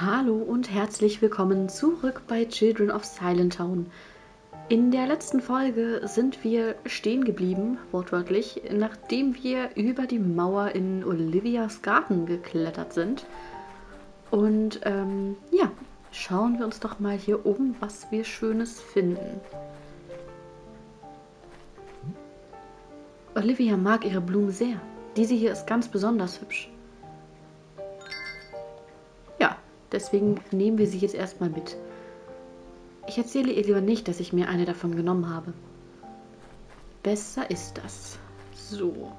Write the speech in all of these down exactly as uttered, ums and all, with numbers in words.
Hallo und herzlich willkommen zurück bei Children of Silent Town. In der letzten Folge sind wir stehen geblieben, wortwörtlich, nachdem wir über die Mauer in Olivias Garten geklettert sind. Und ähm, ja, schauen wir uns doch mal hier oben, was wir Schönes finden. Olivia mag ihre Blumen sehr. Diese hier ist ganz besonders hübsch. Ja, deswegen nehmen wir sie jetzt erstmal mit. Ich erzähle ihr lieber nicht, dass ich mir eine davon genommen habe. Besser ist das. So.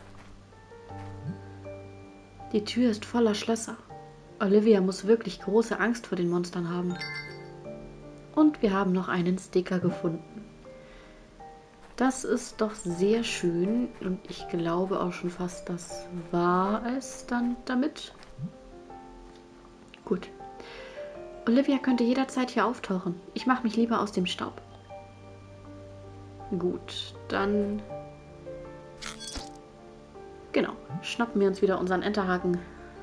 Die Tür ist voller Schlösser. Olivia muss wirklich große Angst vor den Monstern haben. Und wir haben noch einen Sticker gefunden. Das ist doch sehr schön und ich glaube auch schon fast, das war es dann damit. Gut. Olivia könnte jederzeit hier auftauchen. Ich mache mich lieber aus dem Staub. Gut, dann... Genau, schnappen wir uns wieder unseren Enterhaken.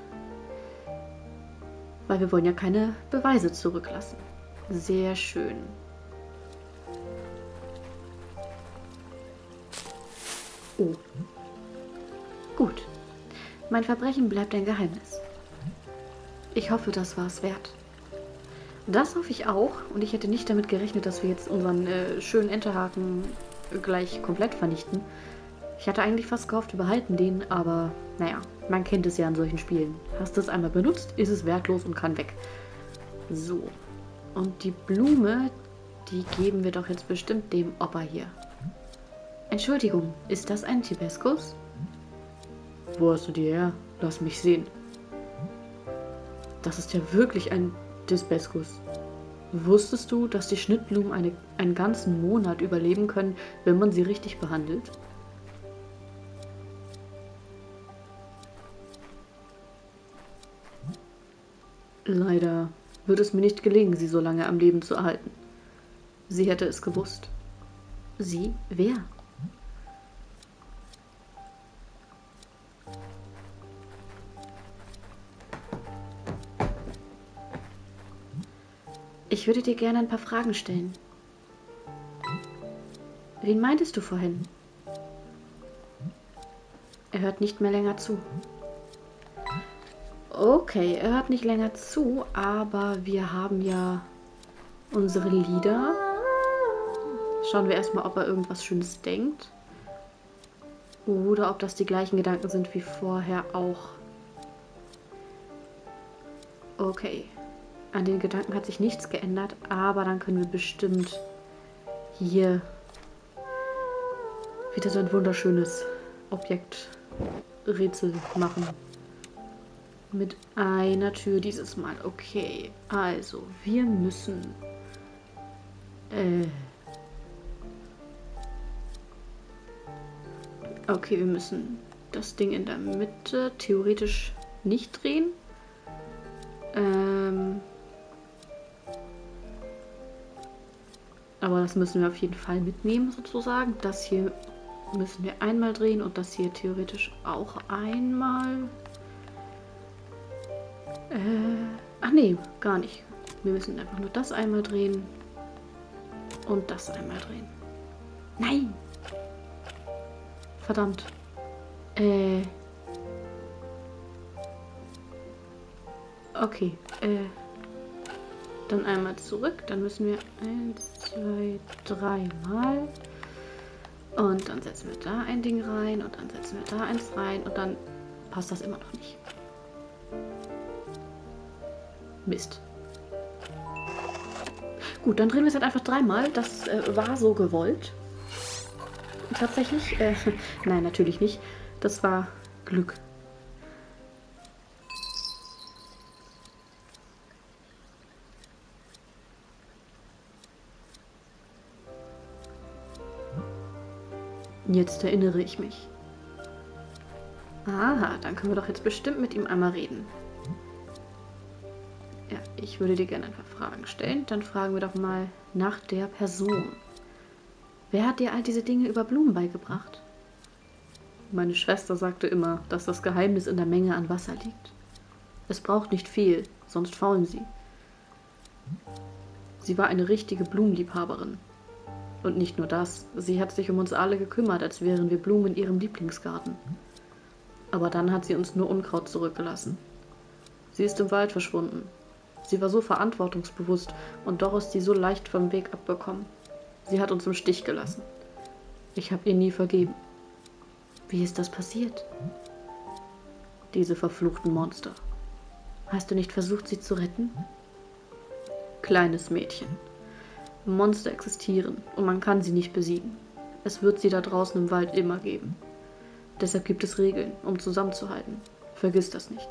Weil wir wollen ja keine Beweise zurücklassen. Sehr schön. Oh. Gut. Mein Verbrechen bleibt ein Geheimnis. Ich hoffe, das war es wert. Das hoffe ich auch. Und ich hätte nicht damit gerechnet, dass wir jetzt unseren äh, schönen Enterhaken gleich komplett vernichten. Ich hatte eigentlich fast gehofft, wir behalten den, aber naja, man kennt es ja in solchen Spielen. Hast du es einmal benutzt, ist es wertlos und kann weg. So. Und die Blume, die geben wir doch jetzt bestimmt dem Opa hier. Entschuldigung, ist das ein Tibeskus? Wo hast du die her? Lass mich sehen. Das ist ja wirklich ein Tibeskus. Wusstest du, dass die Schnittblumen eine, einen ganzen Monat überleben können, wenn man sie richtig behandelt? Leider wird es mir nicht gelingen, sie so lange am Leben zu erhalten. Sie hätte es gewusst. Sie? Wer? Ich würde dir gerne ein paar Fragen stellen. Wen meintest du vorhin? Er hört nicht mehr länger zu. Okay, er hört nicht länger zu, aber wir haben ja unsere Lieder. Schauen wir erstmal, ob er irgendwas Schönes denkt. Oder ob das die gleichen Gedanken sind wie vorher auch. Okay. An den Gedanken hat sich nichts geändert, aber dann können wir bestimmt hier wieder so ein wunderschönes Objekträtsel machen. Mit einer Tür dieses Mal. Okay, also wir müssen... Äh, okay, wir müssen das Ding in der Mitte theoretisch nicht drehen. Ähm... Aber das müssen wir auf jeden Fall mitnehmen, sozusagen. Das hier müssen wir einmal drehen und das hier theoretisch auch einmal. Äh, ach nee, gar nicht. Wir müssen einfach nur das einmal drehen und das einmal drehen. Nein! Verdammt. Äh. Okay, äh. Dann einmal zurück, dann müssen wir eins, zwei, drei Mal. Und dann setzen wir da ein Ding rein und dann setzen wir da eins rein und dann passt das immer noch nicht. Mist. Gut, dann drehen wir es halt einfach dreimal. Das äh, war so gewollt. Tatsächlich. Äh, nein, natürlich nicht. Das war Glück. Jetzt erinnere ich mich. Aha, dann können wir doch jetzt bestimmt mit ihm einmal reden. Ja, ich würde dir gerne ein paar Fragen stellen. Dann fragen wir doch mal nach der Person. Wer hat dir all diese Dinge über Blumen beigebracht? Meine Schwester sagte immer, dass das Geheimnis in der Menge an Wasser liegt. Es braucht nicht viel, sonst faulen sie. Sie war eine richtige Blumenliebhaberin. Und nicht nur das, sie hat sich um uns alle gekümmert, als wären wir Blumen in ihrem Lieblingsgarten. Aber dann hat sie uns nur Unkraut zurückgelassen. Sie ist im Wald verschwunden. Sie war so verantwortungsbewusst und doch ist sie so leicht vom Weg abgekommen. Sie hat uns im Stich gelassen. Ich habe ihr nie vergeben. Wie ist das passiert? Diese verfluchten Monster. Hast du nicht versucht, sie zu retten? Kleines Mädchen. Monster existieren und man kann sie nicht besiegen. Es wird sie da draußen im Wald immer geben. Deshalb gibt es Regeln, um zusammenzuhalten. Vergiss das nicht.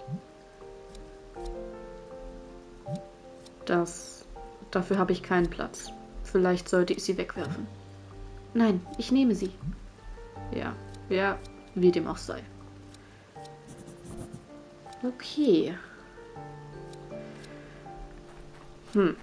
Das... Dafür habe ich keinen Platz. Vielleicht sollte ich sie wegwerfen. Nein, ich nehme sie. Ja, ja, wie dem auch sei. Okay. Hm.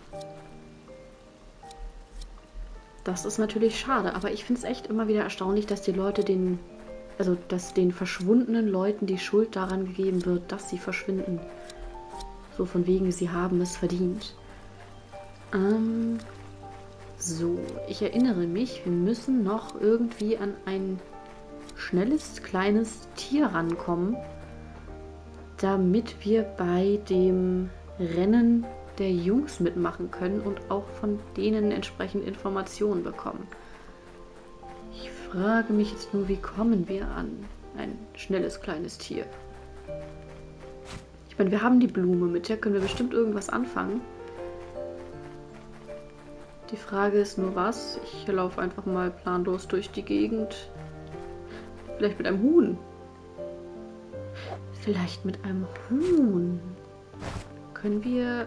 Das ist natürlich schade, aber ich finde es echt immer wieder erstaunlich, dass die Leute den... Also, dass den verschwundenen Leuten die Schuld daran gegeben wird, dass sie verschwinden. So von wegen, sie haben es verdient. Ähm... So, ich erinnere mich, wir müssen noch irgendwie an ein schnelles, kleines Tier rankommen, damit wir bei dem Rennen der Jungs mitmachen können und auch von denen entsprechend Informationen bekommen. Ich frage mich jetzt nur, wie kommen wir an ein schnelles, kleines Tier? Ich meine, wir haben die Blume, mit der können wir bestimmt irgendwas anfangen. Die Frage ist nur was. Ich laufe einfach mal planlos durch die Gegend. Vielleicht mit einem Huhn. Vielleicht mit einem Huhn. Können wir...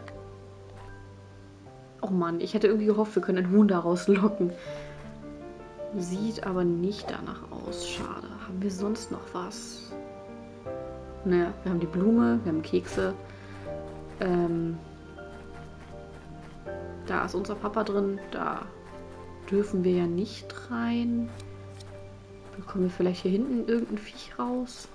Oh Mann, ich hätte irgendwie gehofft, wir können ein Huhn daraus locken. Sieht aber nicht danach aus. Schade. Haben wir sonst noch was? Naja, wir haben die Blume, wir haben Kekse. Ähm... Da ist unser Papa drin. Da dürfen wir ja nicht rein. Bekommen wir vielleicht hier hinten irgendein Viech raus?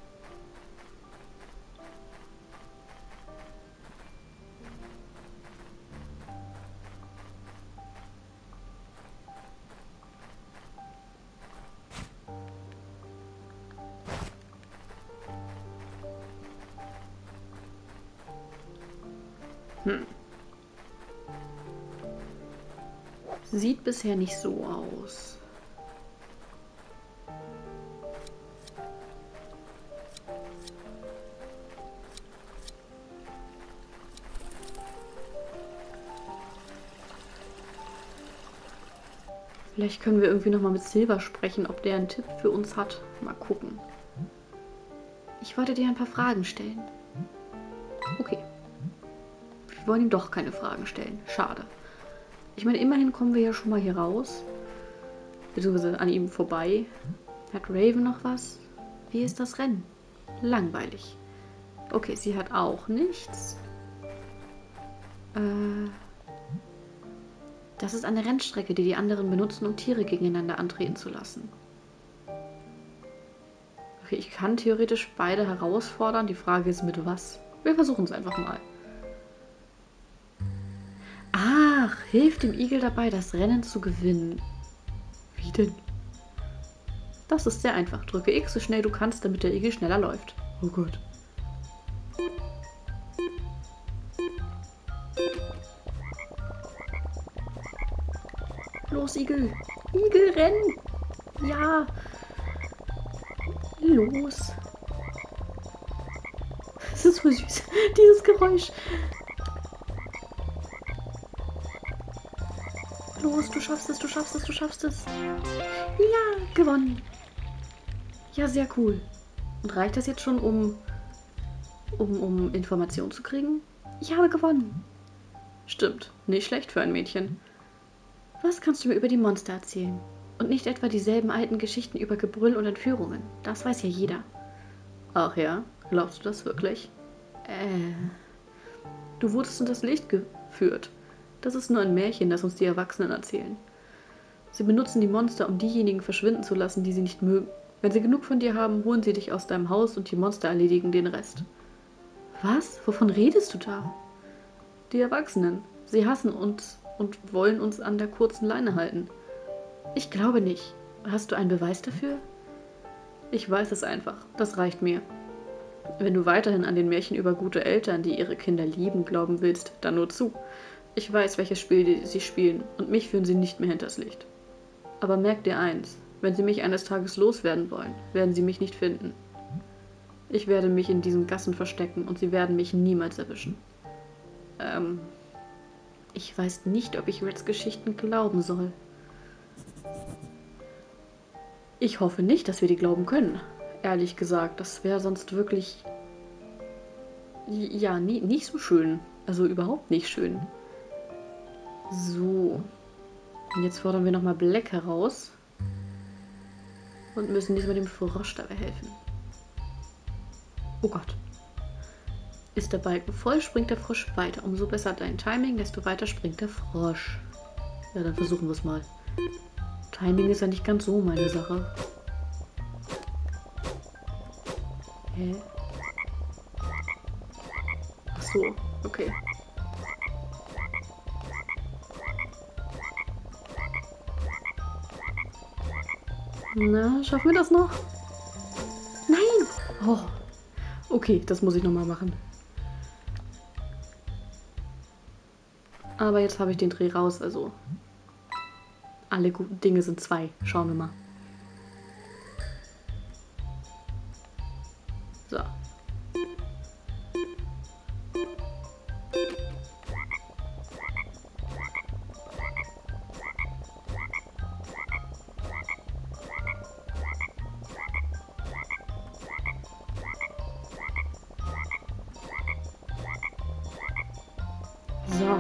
Hm. Sieht bisher nicht so aus. Vielleicht können wir irgendwie noch mal mit Silver sprechen, ob der einen Tipp für uns hat. Mal gucken. Ich wollte dir ein paar Fragen stellen. Okay. Wir wollen ihm doch keine Fragen stellen. Schade. Ich meine, immerhin kommen wir ja schon mal hier raus. Beziehungsweise an ihm vorbei. Hat Raven noch was? Wie ist das Rennen? Langweilig. Okay, sie hat auch nichts. Äh, das ist eine Rennstrecke, die die anderen benutzen, um Tiere gegeneinander antreten zu lassen. Okay, ich kann theoretisch beide herausfordern. Die Frage ist, mit was? Wir versuchen es einfach mal. Ach, hilft dem Igel dabei, das Rennen zu gewinnen. Wie denn? Das ist sehr einfach. Drücke X so schnell du kannst, damit der Igel schneller läuft. Oh Gott. Los, Igel. Igel, rennen. Ja. Los. Das ist so süß. Dieses Geräusch. Los, du schaffst es, du schaffst es, du schaffst es. Ja, gewonnen. Ja, sehr cool. Und reicht das jetzt schon, um, um, um Informationen zu kriegen? Ich habe gewonnen. Stimmt, nicht schlecht für ein Mädchen. Was kannst du mir über die Monster erzählen? Und nicht etwa dieselben alten Geschichten über Gebrüll und Entführungen. Das weiß ja jeder. Ach ja, glaubst du das wirklich? Äh, du wurdest in das Licht geführt. Das ist nur ein Märchen, das uns die Erwachsenen erzählen. Sie benutzen die Monster, um diejenigen verschwinden zu lassen, die sie nicht mögen. Wenn sie genug von dir haben, holen sie dich aus deinem Haus und die Monster erledigen den Rest. Was? Wovon redest du da? Die Erwachsenen. Sie hassen uns und wollen uns an der kurzen Leine halten. Ich glaube nicht. Hast du einen Beweis dafür? Ich weiß es einfach. Das reicht mir. Wenn du weiterhin an den Märchen über gute Eltern, die ihre Kinder lieben, glauben willst, dann nur zu. Ich weiß, welches Spiel sie spielen, und mich führen sie nicht mehr hinters Licht. Aber merk dir eins, wenn sie mich eines Tages loswerden wollen, werden sie mich nicht finden. Ich werde mich in diesen Gassen verstecken, und sie werden mich niemals erwischen. Ähm, ich weiß nicht, ob ich Reds Geschichten glauben soll. Ich hoffe nicht, dass wir die glauben können. Ehrlich gesagt, das wäre sonst wirklich... Ja, nie, nicht so schön. Also überhaupt nicht schön. So. Und jetzt fordern wir nochmal Black heraus. Und müssen diesmal dem Frosch dabei helfen. Oh Gott. Ist der Balken voll, springt der Frosch weiter. Umso besser dein Timing, desto weiter springt der Frosch. Ja, dann versuchen wir es mal. Timing ist ja nicht ganz so meine Sache. Hä? Ach so, okay. Na, schaffen wir das noch? Nein! Oh, okay, das muss ich nochmal machen. Aber jetzt habe ich den Dreh raus, also alle guten Dinge sind zwei. Schauen wir mal. So. So.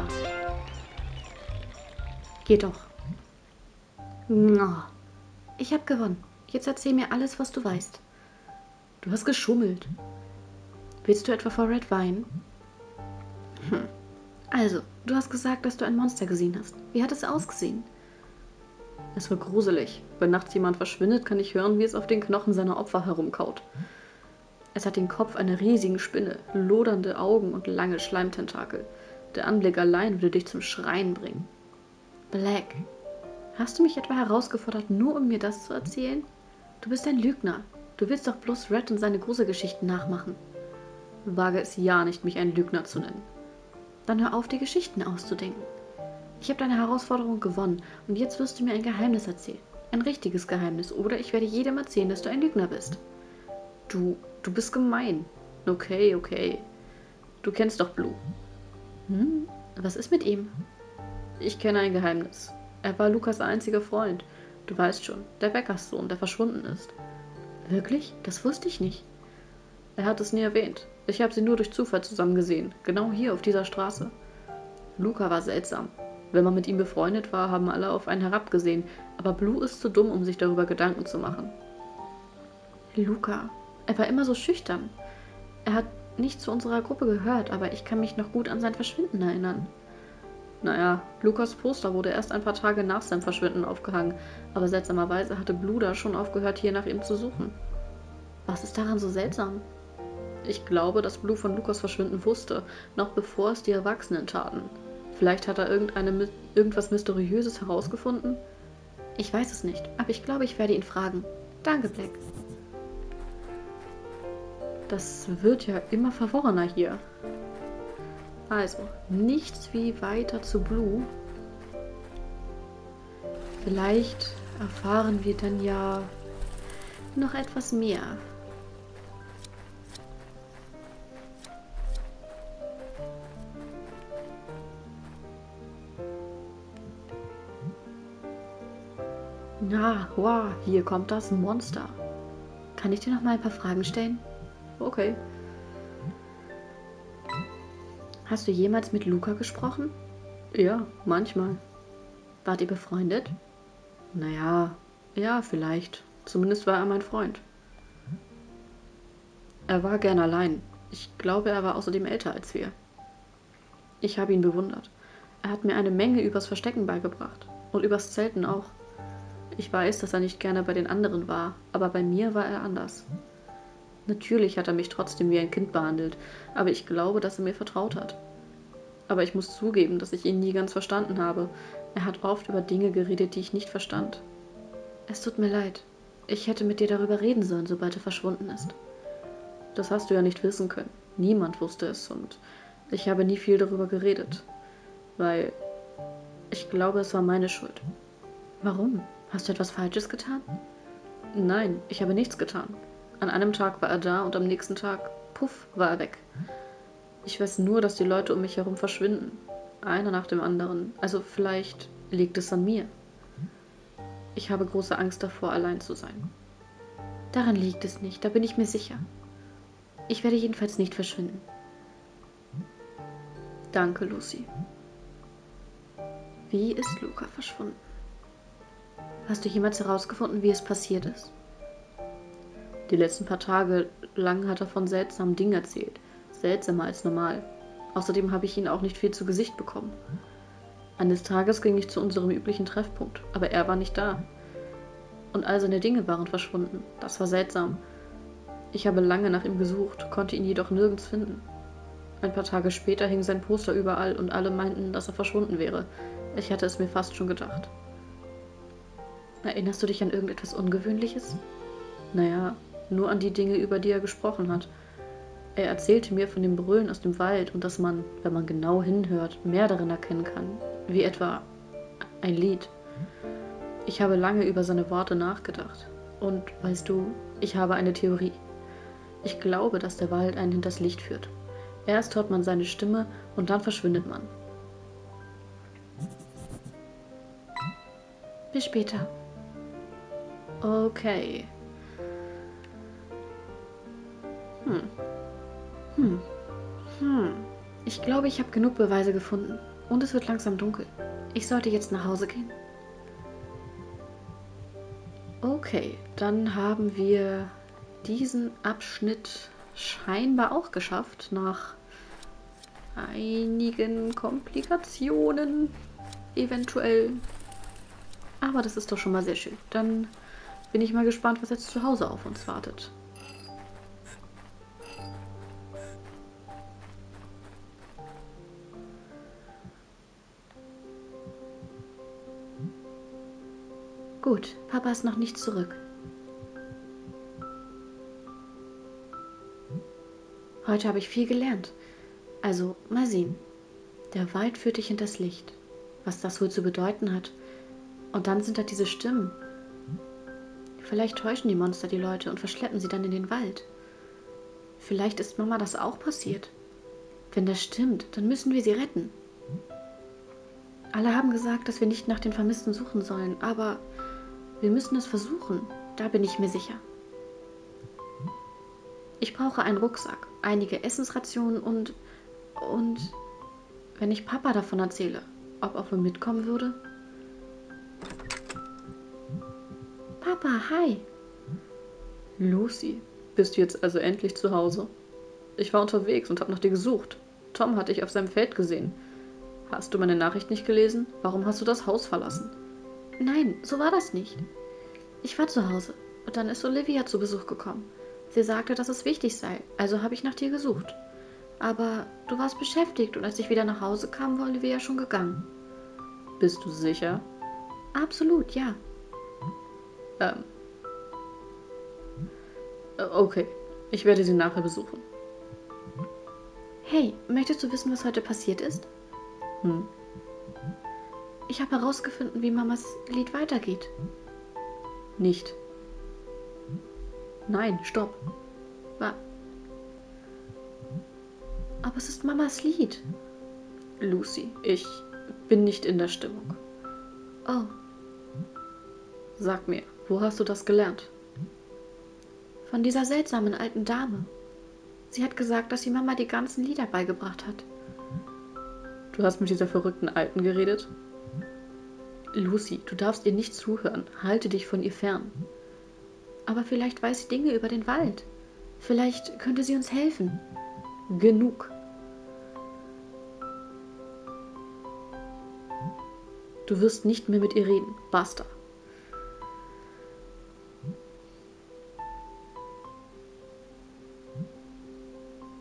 Geht doch. Oh. Ich habe gewonnen. Jetzt erzähl mir alles, was du weißt. Du hast geschummelt. Willst du etwa vor Red weinen? Hm. Also, du hast gesagt, dass du ein Monster gesehen hast. Wie hat es ausgesehen? Es war gruselig. Wenn nachts jemand verschwindet, kann ich hören, wie es auf den Knochen seiner Opfer herumkaut. Es hat den Kopf einer riesigen Spinne, lodernde Augen und lange Schleimtentakel. Der Anblick allein würde dich zum Schreien bringen. Black, hast du mich etwa herausgefordert, nur um mir das zu erzählen? Du bist ein Lügner. Du willst doch bloß Red und seine Gruselgeschichten nachmachen. Wage es ja nicht, mich einen Lügner zu nennen. Dann hör auf, die Geschichten auszudenken. Ich habe deine Herausforderung gewonnen und jetzt wirst du mir ein Geheimnis erzählen. Ein richtiges Geheimnis, oder ich werde jedem erzählen, dass du ein Lügner bist. Du, du bist gemein. Okay, okay. Du kennst doch Blue. Hm, was ist mit ihm? Ich kenne ein Geheimnis. Er war Lukas einziger Freund. Du weißt schon, der Bäckerssohn, der verschwunden ist. Wirklich? Das wusste ich nicht. Er hat es nie erwähnt. Ich habe sie nur durch Zufall zusammen gesehen. Genau hier auf dieser Straße. Luca war seltsam. Wenn man mit ihm befreundet war, haben alle auf einen herabgesehen. Aber Blue ist zu dumm, um sich darüber Gedanken zu machen. Luca. Er war immer so schüchtern. Er hat nicht zu unserer Gruppe gehört, aber ich kann mich noch gut an sein Verschwinden erinnern. Naja, Lukas Poster wurde erst ein paar Tage nach seinem Verschwinden aufgehangen, aber seltsamerweise hatte Blue da schon aufgehört, hier nach ihm zu suchen. Was ist daran so seltsam? Ich glaube, dass Blue von Lukas Verschwinden wusste, noch bevor es die Erwachsenen taten. Vielleicht hat er irgendeine, irgendwas Mysteriöses herausgefunden? Ich weiß es nicht, aber ich glaube, ich werde ihn fragen. Danke, Black. Das wird ja immer verworrener hier. Also, nichts wie weiter zu Blue. Vielleicht erfahren wir dann ja noch etwas mehr. Na, wow, hier kommt das Monster. Kann ich dir noch mal ein paar Fragen stellen? Okay. Hast du jemals mit Luca gesprochen? Ja, manchmal. Wart ihr befreundet? Naja, ja, vielleicht. Zumindest war er mein Freund. Er war gern allein. Ich glaube, er war außerdem älter als wir. Ich habe ihn bewundert. Er hat mir eine Menge übers Verstecken beigebracht. Und übers Zelten auch. Ich weiß, dass er nicht gerne bei den anderen war, aber bei mir war er anders. Natürlich hat er mich trotzdem wie ein Kind behandelt, aber ich glaube, dass er mir vertraut hat. Aber ich muss zugeben, dass ich ihn nie ganz verstanden habe. Er hat oft über Dinge geredet, die ich nicht verstand. Es tut mir leid. Ich hätte mit dir darüber reden sollen, sobald er verschwunden ist. Das hast du ja nicht wissen können. Niemand wusste es und ich habe nie viel darüber geredet, weil ich glaube, es war meine Schuld. Warum? Hast du etwas Falsches getan? Nein, ich habe nichts getan. An einem Tag war er da und am nächsten Tag, puff, war er weg. Ich weiß nur, dass die Leute um mich herum verschwinden. Einer nach dem anderen. Also vielleicht liegt es an mir. Ich habe große Angst davor, allein zu sein. Daran liegt es nicht, da bin ich mir sicher. Ich werde jedenfalls nicht verschwinden. Danke, Lucy. Wie ist Luca verschwunden? Hast du jemals herausgefunden, wie es passiert ist? Die letzten paar Tage lang hat er von seltsamen Dingen erzählt. Seltsamer als normal. Außerdem habe ich ihn auch nicht viel zu Gesicht bekommen. Eines Tages ging ich zu unserem üblichen Treffpunkt, aber er war nicht da. Und all seine Dinge waren verschwunden. Das war seltsam. Ich habe lange nach ihm gesucht, konnte ihn jedoch nirgends finden. Ein paar Tage später hing sein Poster überall und alle meinten, dass er verschwunden wäre. Ich hatte es mir fast schon gedacht. Erinnerst du dich an irgendetwas Ungewöhnliches? Naja, nur an die Dinge, über die er gesprochen hat. Er erzählte mir von dem Brüllen aus dem Wald und dass man, wenn man genau hinhört, mehr darin erkennen kann, wie etwa ein Lied. Ich habe lange über seine Worte nachgedacht. Und weißt du, ich habe eine Theorie. Ich glaube, dass der Wald einen hinters Licht führt. Erst hört man seine Stimme und dann verschwindet man. Bis später. Okay. Hm. Hm. Hm. Ich glaube, ich habe genug Beweise gefunden. Und es wird langsam dunkel. Ich sollte jetzt nach Hause gehen. Okay, dann haben wir diesen Abschnitt scheinbar auch geschafft, nach einigen Komplikationen eventuell. Aber das ist doch schon mal sehr schön. Dann bin ich mal gespannt, was jetzt zu Hause auf uns wartet. Gut, Papa ist noch nicht zurück. Heute habe ich viel gelernt. Also, mal sehen. Der Wald führt dich hinters Licht. Was das wohl zu bedeuten hat. Und dann sind da diese Stimmen. Vielleicht täuschen die Monster die Leute und verschleppen sie dann in den Wald. Vielleicht ist Mama das auch passiert. Wenn das stimmt, dann müssen wir sie retten. Alle haben gesagt, dass wir nicht nach den Vermissten suchen sollen, aber wir müssen es versuchen. Da bin ich mir sicher. Ich brauche einen Rucksack, einige Essensrationen und... und... wenn ich Papa davon erzähle, ob er wohl mitkommen würde? Papa, hi. Lucy, bist du jetzt also endlich zu Hause? Ich war unterwegs und habe nach dir gesucht. Tom hat dich auf seinem Feld gesehen. Hast du meine Nachricht nicht gelesen? Warum hast du das Haus verlassen? Nein, so war das nicht. Ich war zu Hause und dann ist Olivia zu Besuch gekommen. Sie sagte, dass es wichtig sei, also habe ich nach dir gesucht. Aber du warst beschäftigt und als ich wieder nach Hause kam, war Olivia schon gegangen. Bist du sicher? Absolut, ja. Ähm. Okay, ich werde sie nachher besuchen. Hey, möchtest du wissen, was heute passiert ist? Hm. Ich habe herausgefunden, wie Mamas Lied weitergeht. Nicht. Nein, stopp. Wa- Aber es ist Mamas Lied. Lucy, ich bin nicht in der Stimmung. Oh. Sag mir, wo hast du das gelernt? Von dieser seltsamen alten Dame. Sie hat gesagt, dass sie Mama die ganzen Lieder beigebracht hat. Du hast mit dieser verrückten Alten geredet? Lucy, du darfst ihr nicht zuhören. Halte dich von ihr fern. Aber vielleicht weiß sie Dinge über den Wald. Vielleicht könnte sie uns helfen. Genug. Du wirst nicht mehr mit ihr reden. Basta.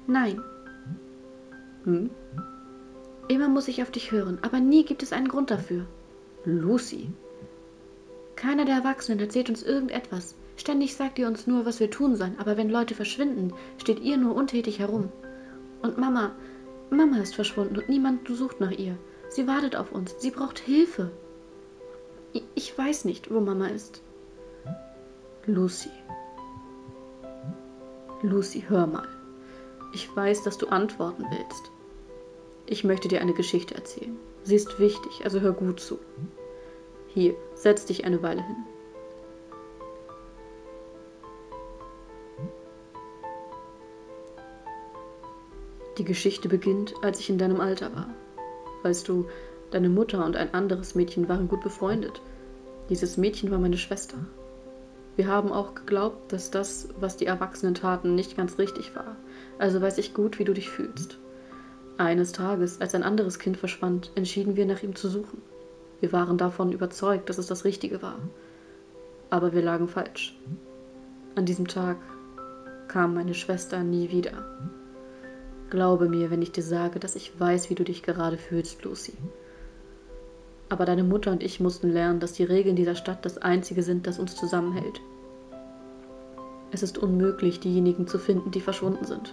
Nein. Hm? Immer muss ich auf dich hören, aber nie gibt es einen Grund dafür. Lucy. Keiner der Erwachsenen erzählt uns irgendetwas. Ständig sagt ihr uns nur, was wir tun sollen, aber wenn Leute verschwinden, steht ihr nur untätig herum. Und Mama, Mama ist verschwunden und niemand sucht nach ihr. Sie wartet auf uns, sie braucht Hilfe. Ich, ich weiß nicht, wo Mama ist. Lucy. Lucy, hör mal. Ich weiß, dass du antworten willst. Ich möchte dir eine Geschichte erzählen. Sie ist wichtig, also hör gut zu. Hier, setz dich eine Weile hin. Die Geschichte beginnt, als ich in deinem Alter war. Weißt du, deine Mutter und ein anderes Mädchen waren gut befreundet. Dieses Mädchen war meine Schwester. Wir haben auch geglaubt, dass das, was die Erwachsenen taten, nicht ganz richtig war. Also weiß ich gut, wie du dich fühlst. Eines Tages, als ein anderes Kind verschwand, entschieden wir, nach ihm zu suchen. Wir waren davon überzeugt, dass es das Richtige war. Aber wir lagen falsch. An diesem Tag kam meine Schwester nie wieder. Glaube mir, wenn ich dir sage, dass ich weiß, wie du dich gerade fühlst, Lucy. Aber deine Mutter und ich mussten lernen, dass die Regeln dieser Stadt das Einzige sind, das uns zusammenhält. Es ist unmöglich, diejenigen zu finden, die verschwunden sind.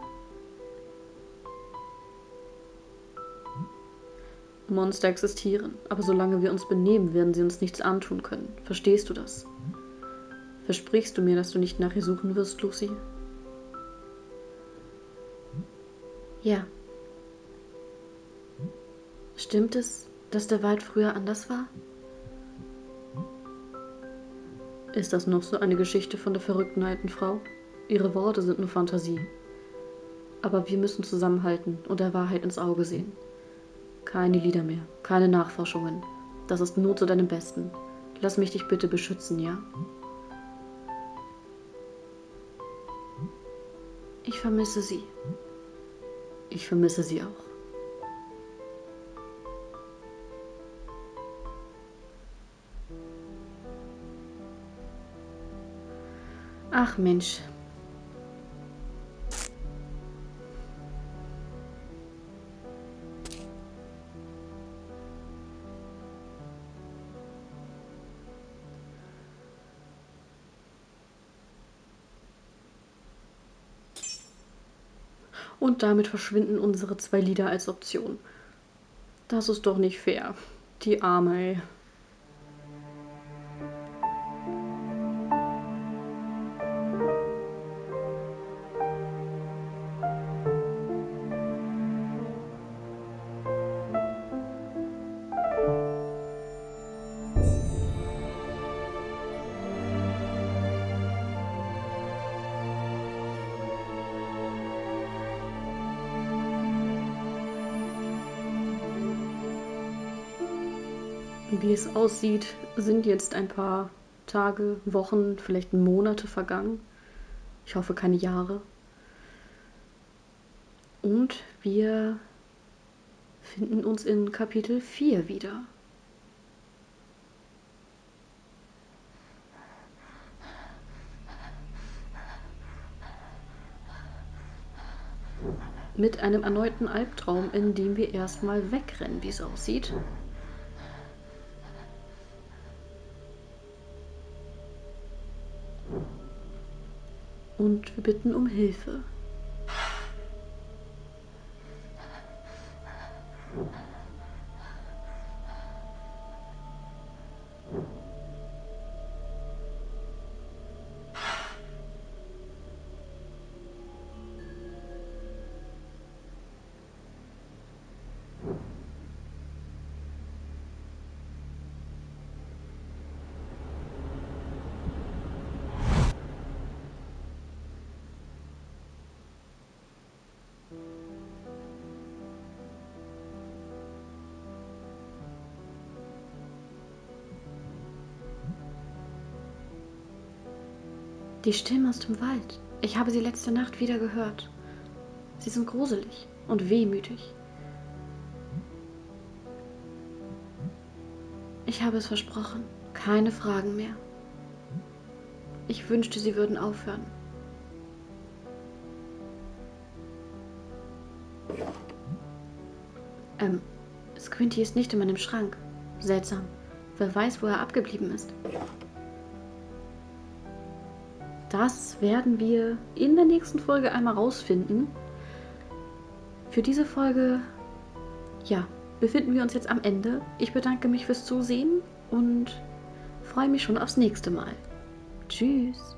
Monster existieren, aber solange wir uns benehmen, werden sie uns nichts antun können. Verstehst du das? Versprichst du mir, dass du nicht nach ihr suchen wirst, Lucy? Ja. Stimmt es, dass der Wald früher anders war? Ist das noch so eine Geschichte von der verrückten alten Frau? Ihre Worte sind nur Fantasie. Aber wir müssen zusammenhalten und der Wahrheit ins Auge sehen. Keine Lieder mehr, keine Nachforschungen. Das ist nur zu deinem Besten. Lass mich dich bitte beschützen, ja? Ich vermisse sie. Ich vermisse sie auch. Ach Mensch. Und damit verschwinden unsere zwei Lieder als Option. Das ist doch nicht fair. Die Arme, ey. Wie es aussieht, sind jetzt ein paar Tage, Wochen, vielleicht Monate vergangen. Ich hoffe keine Jahre. Und wir finden uns in Kapitel vier wieder. Mit einem erneuten Albtraum, in dem wir erstmal wegrennen, wie es aussieht. Und wir bitten um Hilfe. Die Stimmen aus dem Wald. Ich habe sie letzte Nacht wieder gehört. Sie sind gruselig und wehmütig. Ich habe es versprochen. Keine Fragen mehr. Ich wünschte, sie würden aufhören. Ähm, Squinty ist nicht in meinem Schrank. Seltsam. Wer weiß, wo er abgeblieben ist. Das werden wir in der nächsten Folge einmal rausfinden. Für diese Folge, ja, befinden wir uns jetzt am Ende. Ich bedanke mich fürs Zusehen und freue mich schon aufs nächste Mal. Tschüss.